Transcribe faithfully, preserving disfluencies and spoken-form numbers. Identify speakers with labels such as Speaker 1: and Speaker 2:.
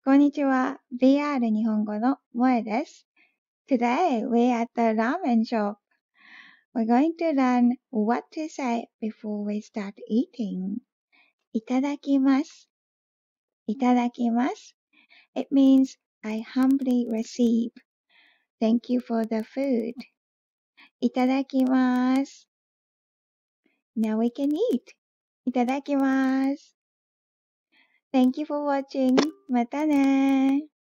Speaker 1: こんにちは。ブイアール 日本語の萌えです。Today we're at the ramen shop. We're going to learn what to say before we start eating. いただきます。いただきます。It means I humbly receive. Thank you for the food. いただきます。Now we can eat. いただきます。Thank you for watching. またね